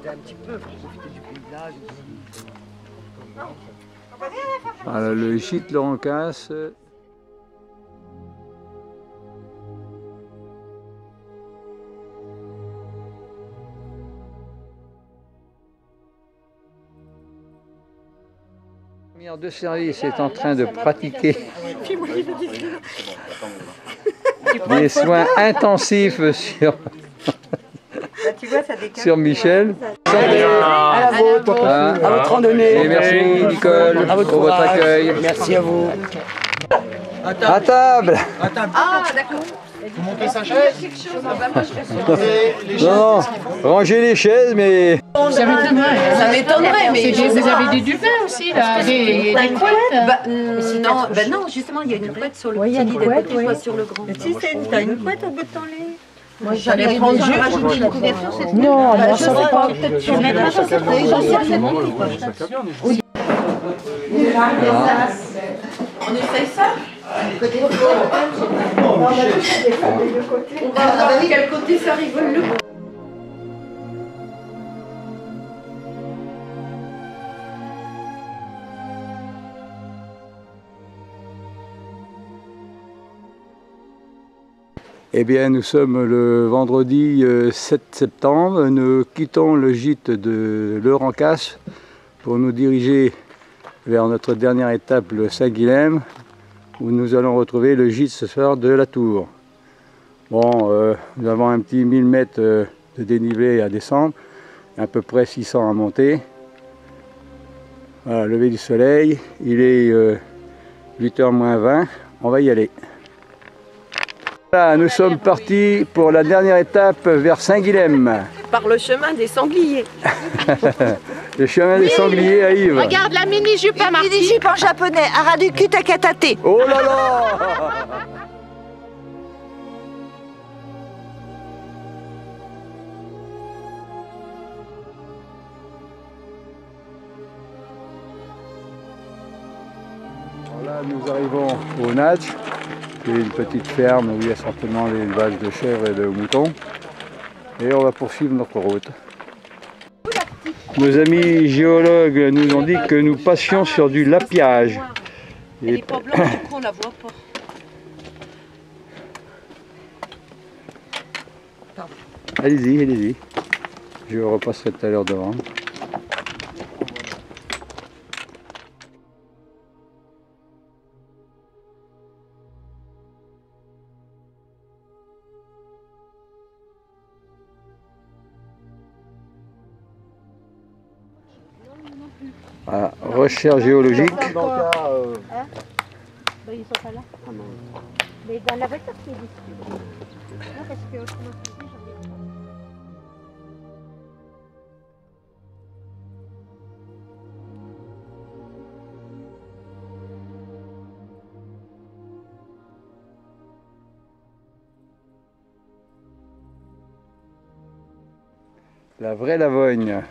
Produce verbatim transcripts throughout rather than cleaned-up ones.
un petit peu, il faut profiter du paysage aussi. Voilà, le gîte Laurent Casse. L'infirmière de service est en train de pratiquer des soins intensifs sur, sur Michel. À la vôtre, Ah, à votre randonnée. et merci Nicole À votre pour votre courage. accueil. Merci à vous. À table. Ah, d'accord. Vous montez sa chaise. Non, non, rangez les chaises, mais... Ça m'étonnerait. Ça m'étonnerait, mais C'est des- vous avez des duvets aussi, là, des, des couettes. Bah, mm, non, bah non, justement, il y a une couette sur le petit lit d'à côté, soit sur le grand. Si, t'as une couette au bout de ton lit. Moi, j'allais prendre juste rajouter une couverture, c'est tout. Non, non, ça je va pas. peut-être sur mes bras, ça c'est pas On essaye ça. On va voir quel côté ça rigole le coup. Eh bien, nous sommes le vendredi sept septembre. Nous quittons le gîte de Laurent Casse pour nous diriger vers notre dernière étape, le Saint-Guilhem, où nous allons retrouver le gîte ce soir de la Tour. Bon, euh, nous avons un petit mille mètres de dénivelé à descendre, à peu près six cents à monter. Voilà, lever du soleil, il est euh, huit heures moins vingt, on va y aller. Voilà, nous sommes partis pour la dernière étape vers Saint-Guilhem. Par le chemin des sangliers. Le chemin des sangliers à Yves. Regarde la mini-jupe à Marty. Mini-jupe en japonais, Araduku Takatate. Oh là là! Là, nous arrivons au Natch, qui est une petite ferme où il y a certainement l'élevage de chèvres et de moutons. Et on va poursuivre notre route. Nos amis géologues nous ont dit que nous passions sur du lapiage. Elle n'est pas blanche, du coup on la voit pas. Allez-y, allez-y. Je repasserai tout à l'heure devant. Voilà, recherche géologique. Dans le cas, euh, Hein ben, ils sont pas là. Mais dans la voiture, c'est ici. Non, parce que autrement, j'en ai pas. La vraie Lavogne.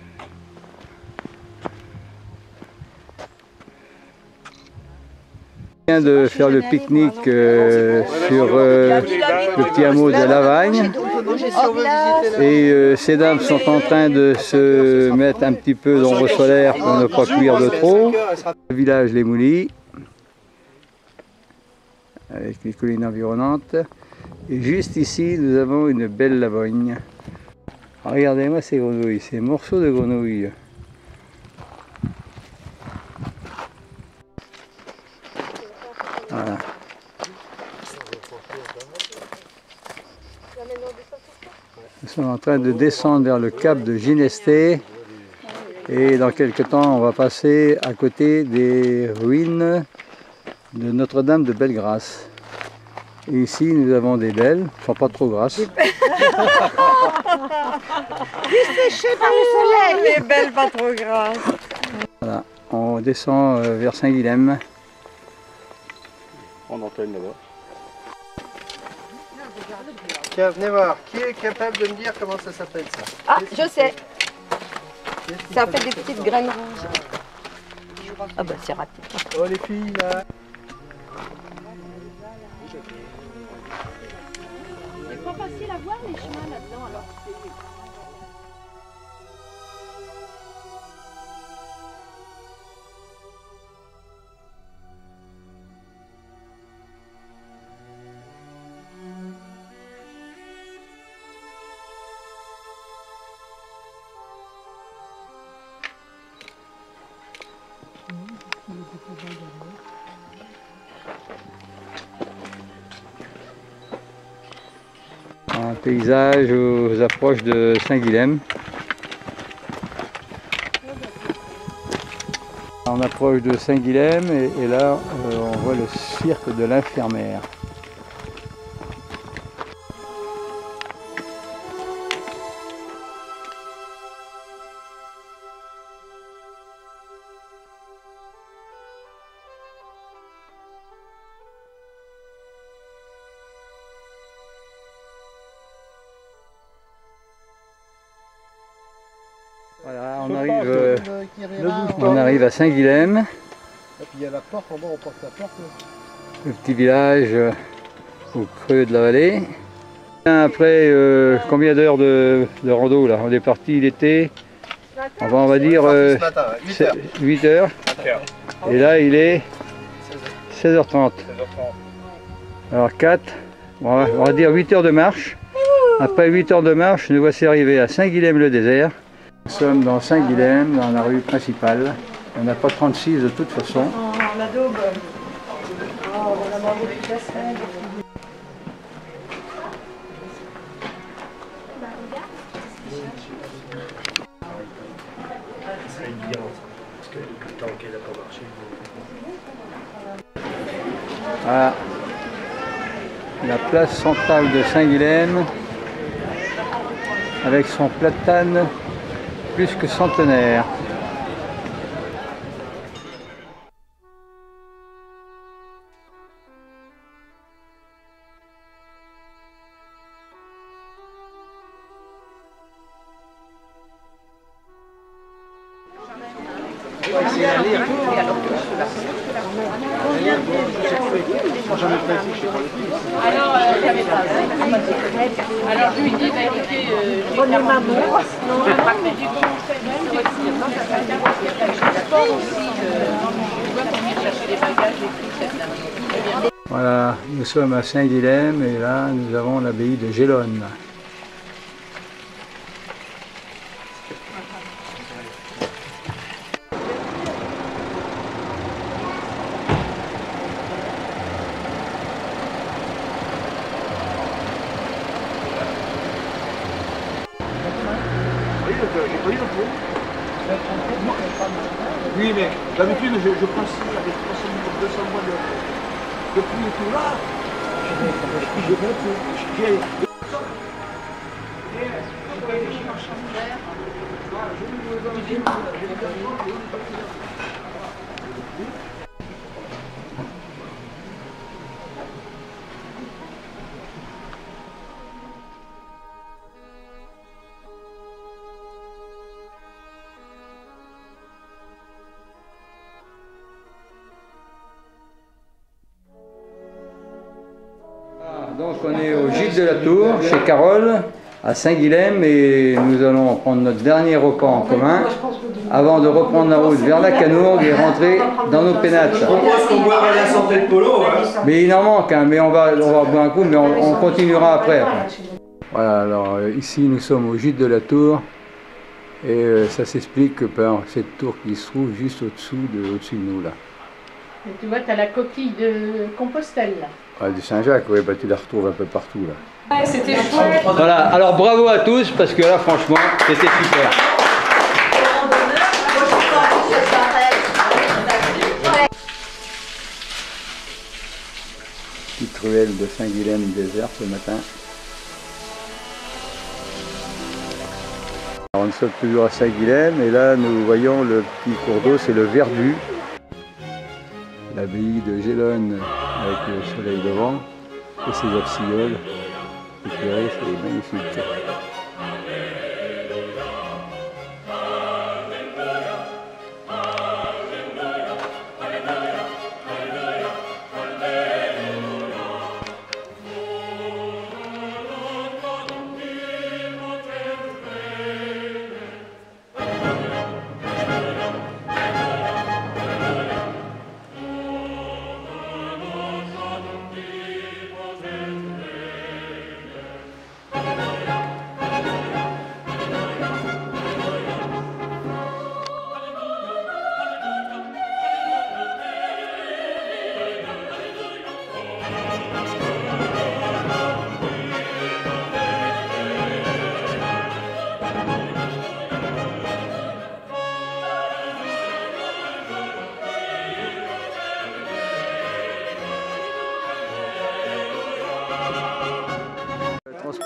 On vient de faire le pique-nique euh, sur euh, le petit hameau de Lavagne. Et euh, ces dames sont en train de se mettre un petit peu d'ombre solaire pour ne pas cuire de trop. Le village Les Moulis, avec les collines environnantes. Et juste ici, nous avons une belle Lavogne. Regardez-moi ces grenouilles, ces morceaux de grenouilles. Voilà. Nous sommes en train de descendre vers le cap de Ginesté et dans quelques temps on va passer à côté des ruines de Notre-Dame de Bellegrasse. Et ici nous avons des belles, elles ne sont pas trop grasses. Séché par le soleil. Les belles, pas trop grasses. Voilà, on descend vers Saint-Guilhem. On antenne là-bas. Tiens, venez voir. Qui est capable de me dire comment ça s'appelle ça? Ah, je sais. Ça fait des petites graines rouges. Ah bah c'est raté. Oh les filles là. C'est pas facile à voir les chemins là-dedans alors. Un paysage aux approches de Saint-Guilhem. On approche de Saint-Guilhem et, et là euh, on voit le cirque de l'infirmière. Voilà, on arrive, euh, on arrive à Saint-Guilhem. Et puis il y a la porte en bas, on porte la porte. Le petit village euh, au creux de la vallée. Après euh, combien d'heures de, de rando là? On est parti l'été, on va, on va dire euh, huit heures. Et là il est seize heures trente. Alors quatre, on va, on va dire huit heures de marche. Après huit heures de marche, nous voici arrivés à Saint-Guilhem-le-Désert. Nous sommes dans Saint-Guilhem, dans la rue principale. On n'a pas trente-six de toute façon. La daube. Oh, on a mangé toute la semaine. Voilà. La place centrale de Saint-Guilhem avec son platane plus que centenaire. Alors, euh, alors je lui dis, bah, écoutez, euh, j'ai quarante jours, non, mais du coup, je retire. Non, ça fait un sport aussi, je dois venir chercher les bagages et tout, cette dame. Voilà, nous sommes à Saint-Guilhem et là nous avons l'abbaye de Gélone. J'ai pas eu le pot. Oui, mais d'habitude, je, je prends ça avec trois cents deux cents mois de, de pluie et tout là. Je vais le pot. Donc on est au gîte de la Tour, chez Carole, à Saint-Guilhem, et nous allons prendre notre dernier repas en commun avant de reprendre la route vers la Canourgue et rentrer dans nos pénates. On pense qu'on boira la santé de Polo. Hein. Mais il en manque, hein, mais on va, on va boire un coup, mais on, on continuera après, après. Voilà, alors euh, ici nous sommes au gîte de la Tour, et euh, ça s'explique par cette tour qui se trouve juste au-dessous de, au-dessus de nous là. Et tu vois, tu as la coquille de Compostelle là. Ah, du Saint-Jacques, oui, bah, tu la retrouves un peu partout là. Ouais, c'était chouette. Voilà, alors bravo à tous, parce que là franchement, c'était super. Petite ruelle de Saint-Guilhem désert ce matin. Alors, nous sommes toujours à Saint-Guilhem et là nous voyons le petit cours d'eau, c'est le Verdu. L'abbaye de Gélone avec le soleil devant et ses absilleuls éclairés, c'est magnifique.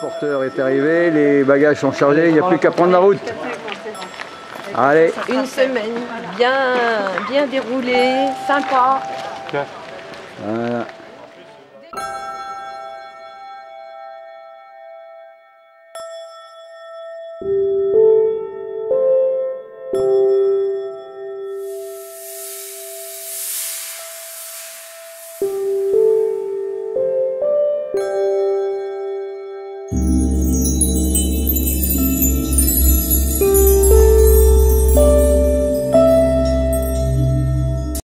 transporteur est arrivé, les bagages sont chargés, il n'y a plus qu'à prendre la route. Allez. Une semaine bien, bien déroulée, sympa. Voilà. Mm-hmm.